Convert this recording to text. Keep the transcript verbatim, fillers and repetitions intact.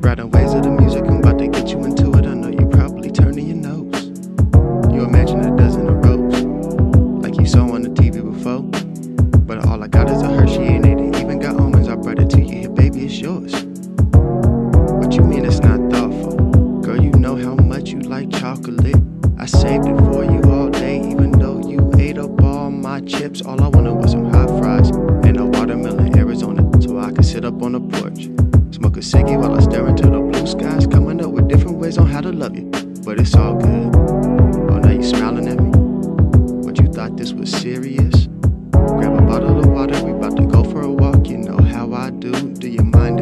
Riding waves of the music, I'm about to get you into it. I know you probably turning your nose. You imagine a dozen of rose, like you saw on the T V before. But all I got is a Hershey, and it ain't even got almonds. I brought it to you here, baby, it's yours. What you mean it's not thoughtful? Girl, you know how much you like chocolate. I saved it for you all day, even though you ate up all my chips. All I wanted was some hot fries and a watermelon Arizona, so I could sit up on the porch, smoke a ciggy while I stare into the blue skies, coming up with different ways on how to love you. But it's all good. Oh, now you smiling at me? But you thought this was serious? Grab a bottle of water, we about to go for a walk. You know how I do. Do you mind